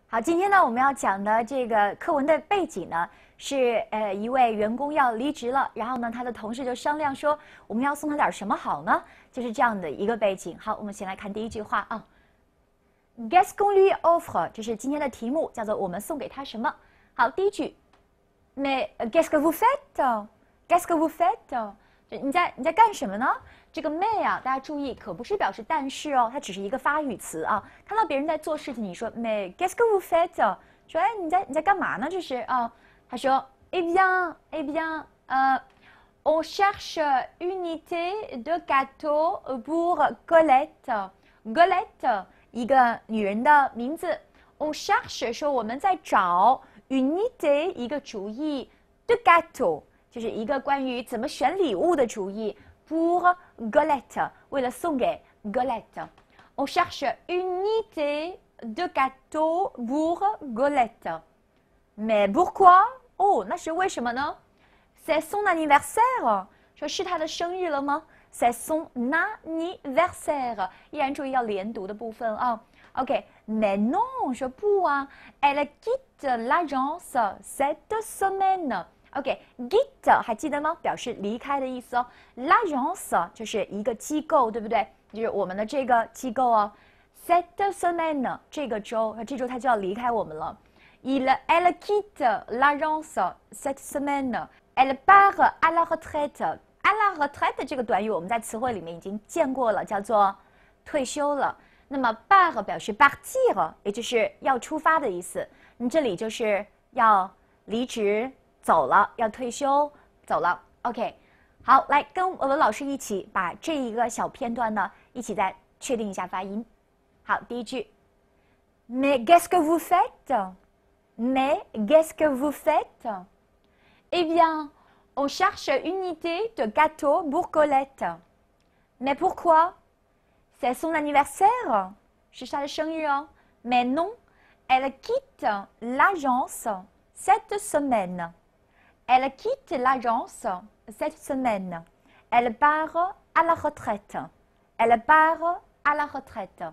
好，今天呢，我们要讲的这个课文的背景呢，是一位员工要离职了，然后呢，他的同事就商量说，我们要送他点什么好呢？就是这样的一个背景。好，我们先来看第一句话啊。Qu'est-ce qu'on lui offre？ 这是今天的题目，叫做我们送给他什么？好，第一句 ，Mais qu'est-ce que vous faites？Qu'est-ce que vous faites？ 你在干什么呢？这个 mais 啊，大家注意，可不是表示但是哦，它只是一个发语词啊。看到别人在做事情，你说 mais qu'est-ce que vous faites？ 说哎，你在干嘛呢？这是啊。他说 eh bien， on cherche une idée de gâteau pour Colette。Colette 一个女人的名字。On cherche 说我们在找 une idée 一个主意 de gâteau 就是一个关于怎么选礼物的主意。Pour Colette， 为了送给 Colette。On cherche une idée de gâteau pour Colette。Mais pourquoi？ 哦，那是为什么呢 ？C'est son anniversaire。说是他的生日了吗 ？C'est son anniversaire。依然注意要连读的部分啊。OK，mais non， 说不啊 ，elle quitte l'agence cette semaine。OK，quitte 还记得吗？表示离开的意思哦。L'agence 就是一个机构，对不对？就是我们的这个机构哦。Cette semaine 这个周，这周他就要离开我们了。Elle quitte l'agence cette semaine. Elle part à la retraite. À la retraite 这个短语我们在词汇里面已经见过了，叫做退休了。那么 part 表示 partir， 也就是要出发的意思。这里就是要离职走了，要退休走了。OK， 好，来跟我们老师一起把这一个小片段呢，一起再确定一下发音。好，第一句 Mais qu'est-ce que vous faites？Mais qu'est-ce que vous faites? Eh bien, on cherche une idée de gâteau pour Colette. Mais pourquoi? C'est son anniversaire. 是她的生日哦。Mais non, elle quitte l'agence cette semaine. Elle quitte l'agence cette semaine. Elle part à la retraite. Elle part à la retraite.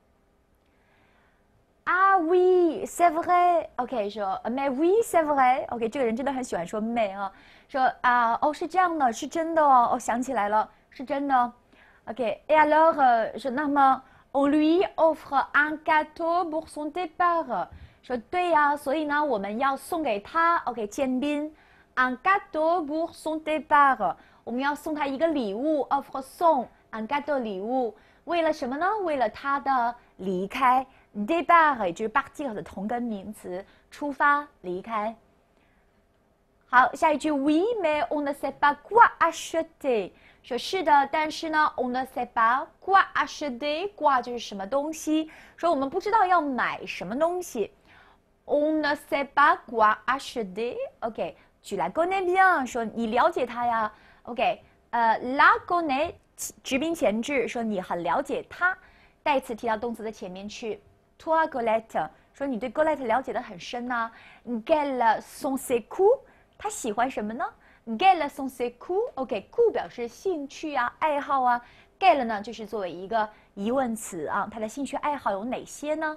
Ah oui, c'est vrai. OK， 说 mais oui, c'est vrai. OK， 这个人真的很喜欢说 mais 啊，说啊哦是这样的，是真的哦，想起来了，是真的。OK，et alors， 说那么 on lui offre un gâteau pour son départ。说对呀，所以呢我们要送给他 OK 见宾 un gâteau pour son départ， 我们要送他一个礼物 offre 送 un gâteau 礼物，为了什么呢？为了他的离开。Départ 也就是 partir 的同根名词，出发、离开。好，下一句 Oui, mais on ne sait pas quoi acheter。说是的，但是呢 ，on ne sait pas quoi acheter。quoi 就是什么东西，说我们不知道要买什么东西。On ne sait pas quoi acheter。OK， tu la connais bien， 说你了解他呀。OK，la connais 直宾前置，说你很了解他，代词提到动词的前面去。Toi Colette， 说你对 Colette 了解得很深呐。Quels sont ses goûts？ 他喜欢什么呢 ？Quels sont ses goûts？OK，goût 表示兴趣啊、爱好啊。Quels 呢，就是作为一个疑问词啊，他的兴趣爱好有哪些呢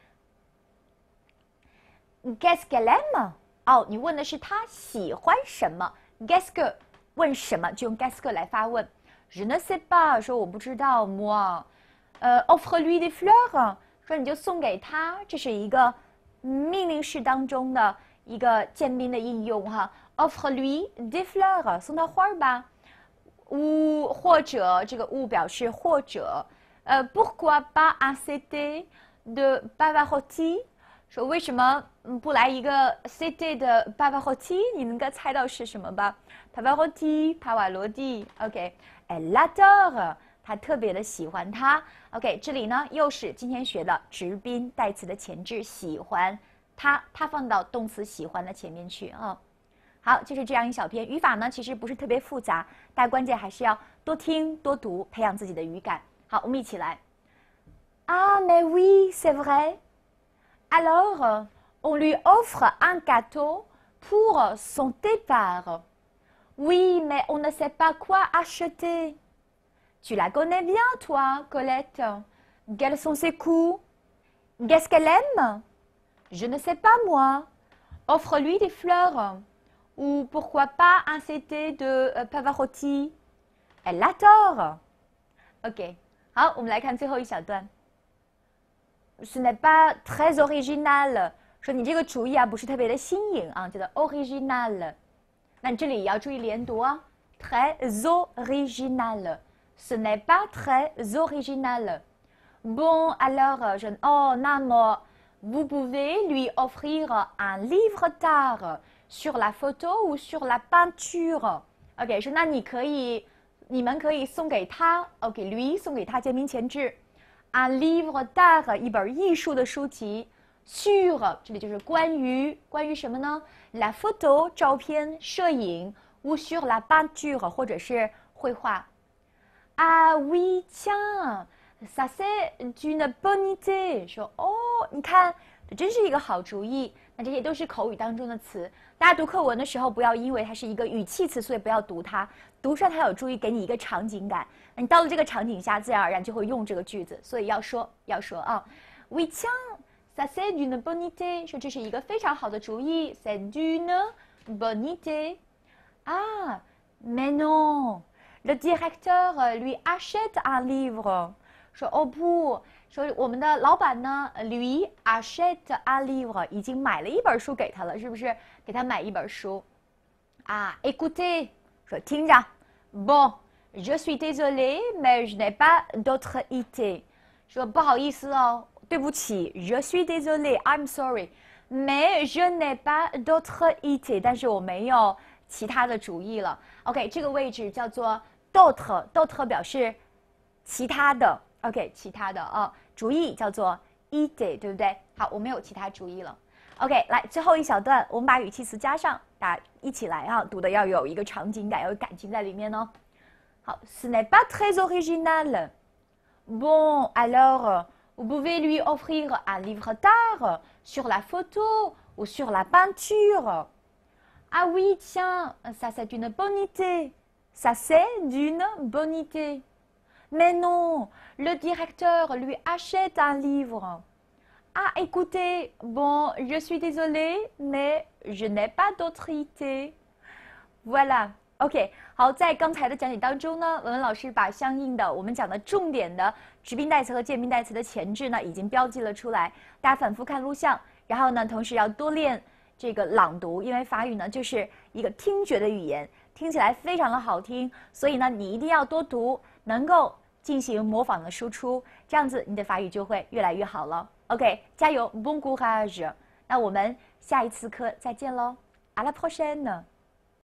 ？Qu'est-ce qu'elle aime？ 哦，你问的是他喜欢什么 ？Qu'est-ce que 问什么就用 qu'est-ce que 来发问。Je ne sais pas， 说我不知道。Moi，offre-lui des fleurs。说你就送给他，这是一个命令式当中的一个见宾的应用哈。Offre-lui des fleurs， 送他花吧。或者这个表示或者。Pourquoi pas un CD de Pavarotti？ 说为什么不来一个 CD 的 Pavarotti？ 你能够猜到是什么吧 ？Pavarotti， 帕瓦罗蒂。OK，Elle l'adore。他特别的喜欢他 ，OK， 这里呢又是今天学的直宾代词的前置，喜欢他放到动词喜欢的前面去啊。好，就是这样一小篇语法呢，其实不是特别复杂，但关键还是要多听多读，培养自己的语感。好，我们一起来。Ah mais oui, c'est vrai. Alors, on lui offre un gâteau pour son départ. Oui, mais on ne sait pas quoi acheter.Tu la connais bien, toi, Colette. Quels sont ses goûts? Qu'est-ce qu'elle aime? Je ne sais pas moi. Offre-lui des fleurs. Ou pourquoi pas un CD de Pavarotti. Elle l'adore. OK， 好，我们来看最后一小段。Ce n'est pas très original， 说你这个主意啊不是特别的新颖啊，叫做 original。那你这里也要注意连读啊 ，très original。Ce n'est pas très original。Bon alors， 哦，那么 vous pouvez lui offrir un livre d'art sur la photo ou sur la peinture。OK， 说那你们可以送给他 ，OK， lui 送给他见面前置。Un livre d'art 一本艺术的书籍 ，sur 这里就是关于什么呢 ？La photo 照片摄影 ou sur la peinture 或者是绘画。Ah oui tiens ça c'est une bonne idée 说哦，你看这真是一个好主意。那这些都是口语当中的词，大家读课文的时候不要因为它是一个语气词，所以不要读它，读出来它有助于给你一个场景感。你到了这个场景下，自然而然就会用这个句子，所以要说啊。Oui tiens, ça c'est une bonne idée， 说这是一个非常好的主意 ，c'est une bonne idée。Ah, mais non, le directeur lui achète un livre。说哦不，说我们的老板呢 ，lui achète un livre， 已经买了一本书给他了，是不是？给他买一本书。啊 ，écoutez， 说听着 ，bon。Je suis désolée, mais je n'ai pas d'autre idée。说不好意思哦，对不起 ，je suis désolée, I'm sorry, mais je n'ai pas d'autre idée。但是我没有其他的主意了。OK， 这个位置叫做 d'autre 表示其他的。OK， 其他的啊，主意叫做 idée， 对不对？好，我没有其他主意了。OK， 来最后一小段，我们把语气词加上，大家一起来啊，读的要有一个场景感，要有感情在里面哦。好 ，ce n'est pas très original. Bon, alors, vous pouvez lui offrir un livre d'art sur la photo ou sur la peinture. Ah oui, tiens, ça c'est une bonne idée. Ça c'est d'une bonne idée. Mais non, le directeur lui achète un livre. Ah, écoutez, bon, je suis désolée, mais je n'ai pas d'autre idée. Voilà. OK， 好，在刚才的讲解当中呢，文文老师把相应的我们讲的重点的直宾代词和介宾代词的前置呢，已经标记了出来。大家反复看录像，然后呢，同时要多练这个朗读，因为法语呢就是一个听觉的语言，听起来非常的好听，所以呢，你一定要多读，能够进行模仿的输出，这样子你的法语就会越来越好了。OK， 加油 ，Bon courage！ 那我们下一次课再见喽 ，À la prochaine！